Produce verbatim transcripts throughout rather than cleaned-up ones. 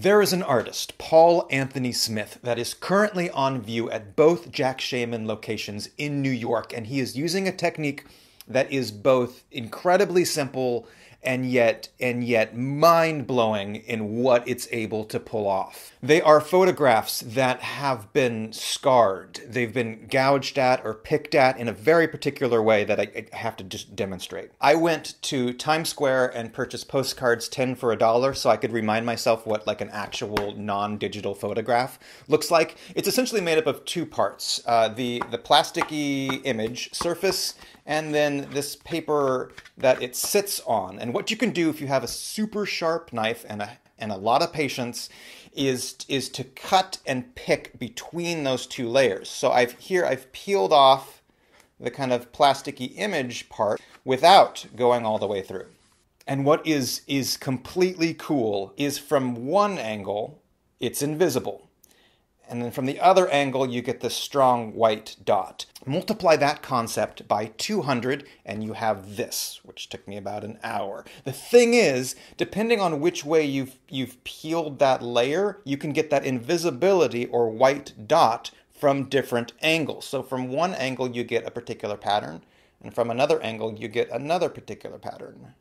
There is an artist, Paul Anthony Smith, that is currently on view at both Jack Shainman locations in New York, and he is using a technique that is both incredibly simple and yet and yet mind-blowing in what it's able to pull off. They are photographs that have been scarred. They've been gouged at or picked at in a very particular way that I, I have to just demonstrate. I went to Times Square and purchased postcards ten for a dollar so I could remind myself what like an actual non-digital photograph looks like. It's essentially made up of two parts. Uh, the, the plasticky image surface and then this paper that it sits on. And what you can do if you have a super sharp knife and a, and a lot of patience is, is to cut and pick between those two layers. So I've here I've peeled off the kind of plasticky image part without going all the way through. And what is, is completely cool is from one angle, it's invisible. And then from the other angle, you get this strong white dot. Multiply that concept by two hundred, and you have this, which took me about an hour. The thing is, depending on which way you've, you've peeled that layer, you can get that invisibility or white dot from different angles. So from one angle, you get a particular pattern, and from another angle, you get another particular pattern.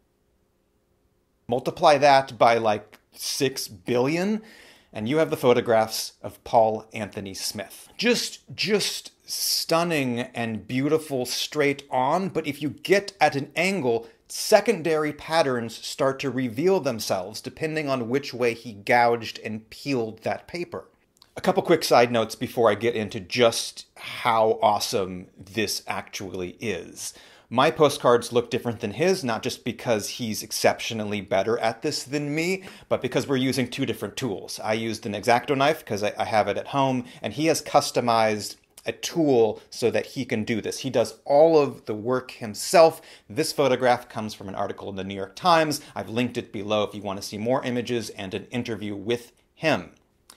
Multiply that by like six billion, and you have the photographs of Paul Anthony Smith. Just, just stunning and beautiful straight on, but if you get at an angle, secondary patterns start to reveal themselves depending on which way he gouged and peeled that paper. A couple quick side notes before I get into just how awesome this actually is. My postcards look different than his, not just because he's exceptionally better at this than me, but because we're using two different tools. I used an X-Acto knife because I, I have it at home, and he has customized a tool so that he can do this. He does all of the work himself. This photograph comes from an article in the New York Times. I've linked it below if you want to see more images and an interview with him.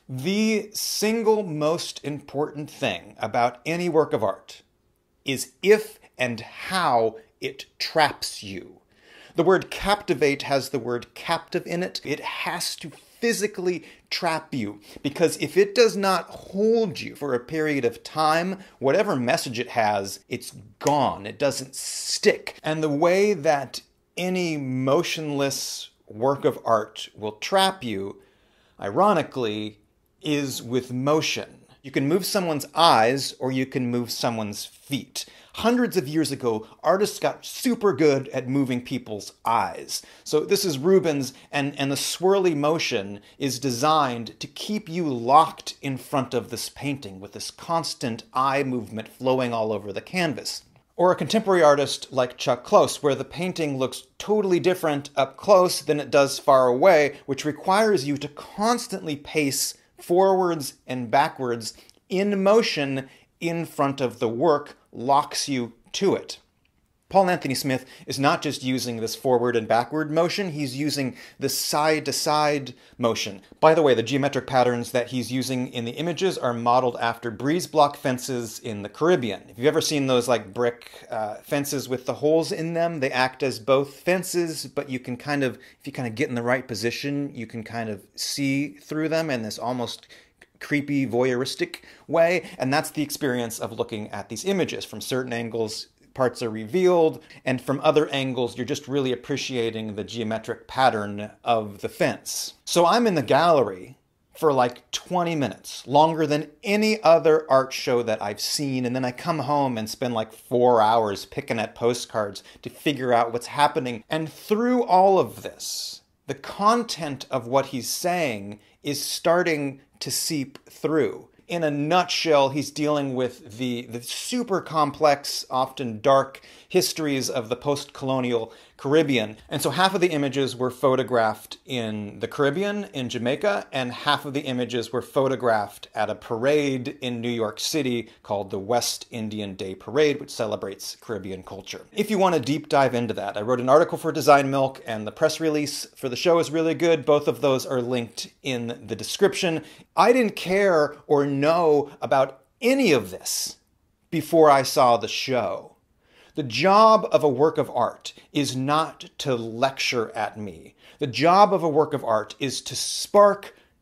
The single most important thing about any work of art is if and how it traps you. The word captivate has the word captive in it. It has to physically trap you, because if it does not hold you for a period of time, whatever message it has, it's gone. It doesn't stick. And the way that any motionless work of art will trap you, ironically, is with motion. You can move someone's eyes or you can move someone's feet. Hundreds of years ago, artists got super good at moving people's eyes. So this is Rubens, and, and the swirly motion is designed to keep you locked in front of this painting with this constant eye movement flowing all over the canvas. Or a contemporary artist like Chuck Close, where the painting looks totally different up close than it does far away, which requires you to constantly pace forwards and backwards in motion in front of the work, locks you to it. Paul Anthony Smith is not just using this forward and backward motion, he's using the side-to-side motion. By the way, the geometric patterns that he's using in the images are modeled after breeze block fences in the Caribbean. If you've ever seen those like brick uh, fences with the holes in them, they act as both fences, but you can kind of, if you kind of get in the right position, you can kind of see through them in this almost creepy, voyeuristic way, and that's the experience of looking at these images. From certain angles, parts are revealed, and from other angles, you're just really appreciating the geometric pattern of the fence. So I'm in the gallery for like twenty minutes, longer than any other art show that I've seen, and then I come home and spend like four hours picking at postcards to figure out what's happening. And through all of this, the content of what he's saying is starting to seep through. In a nutshell, he's dealing with the, the super complex, often dark histories of the post-colonial Caribbean. And so half of the images were photographed in the Caribbean, in Jamaica, and half of the images were photographed at a parade in New York City called the West Indian Day Parade, which celebrates Caribbean culture. If you want to deep dive into that, I wrote an article for Design Milk, and the press release for the show is really good. Both of those are linked in the description. I didn't care or know about any of this before I saw the show. The job of a work of art is not to lecture at me. The job of a work of art is to spark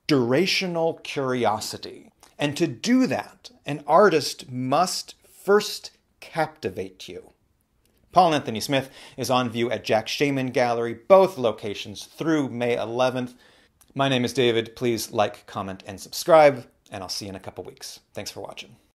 durational curiosity. And to do that, an artist must first captivate you. Paul Anthony Smith is on view at Jack Shainman Gallery, both locations through May eleventh. My name is David. Please like, comment, and subscribe, and I'll see you in a couple weeks. Thanks for watching.